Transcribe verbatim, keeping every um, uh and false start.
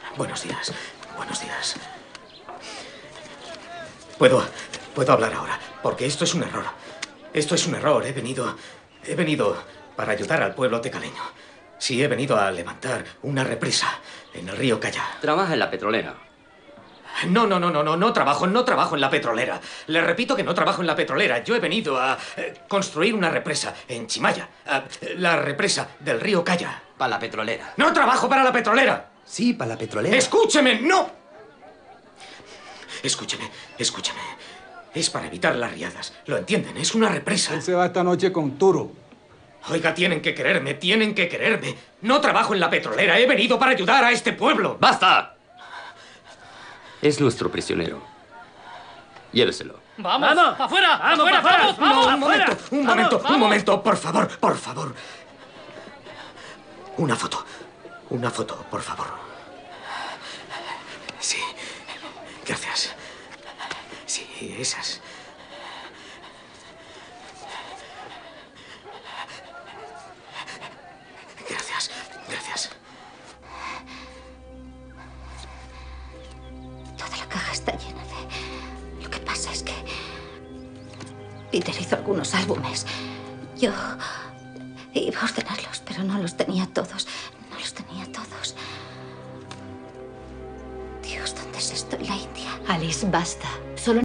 Buenos días. Buenos días. Puedo... puedo hablar ahora, porque esto es un error. Esto es un error. He venido... He venido para ayudar al pueblo tecaleño. Sí, he venido a levantar una represa en el río Caya. Trabaja en la petrolera. No, no, no, no, no, no trabajo, no trabajo en la petrolera. Le repito que no trabajo en la petrolera. Yo he venido a eh, construir una represa en Chimaya. Eh, la represa del río Caya. Para la petrolera. ¡No trabajo para la petrolera! Sí, para la petrolera. ¡Escúcheme! ¡No! Escúcheme, escúcheme. Es para evitar las riadas. ¿Lo entienden? Es una represa. Él se va esta noche con Turo. Oiga, tienen que quererme, tienen que quererme. No trabajo en la petrolera. He venido para ayudar a este pueblo. ¡Basta! Es nuestro prisionero. Lléveselo. ¡Vamos! ¡Vamos! ¡Afuera! ¡Vamos, afuera, vamos! No, ¡Vamos, un afuera! momento, un momento, ¡Vamos, un vamos! momento, por favor, por favor. Una foto. Una foto, por favor. Sí. Gracias. Sí, esas. Gracias, gracias. Toda la caja está llena de... Lo que pasa es que... Peter hizo algunos álbumes. Yo iba a ordenarlos, pero no los tenía todos. No los tenía todos. Dios, ¿dónde es esto en la India? Alice, basta. Solo